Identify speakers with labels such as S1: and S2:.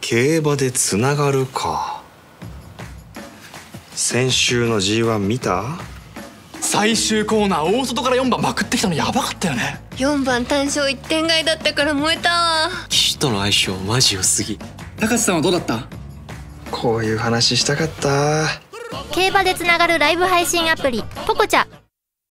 S1: 競馬でつながるか。先週の G1 見た？
S2: 最終コーナー大外から4番まくってきたのやばかったよね。
S3: 4番単勝1点買いだったから燃えたわ。
S4: 騎手との相性マジ良すぎ。
S5: 高瀬さんはどうだった？
S1: こういう話したかった。
S6: 競馬でつながるライブ配信アプリポコチャ。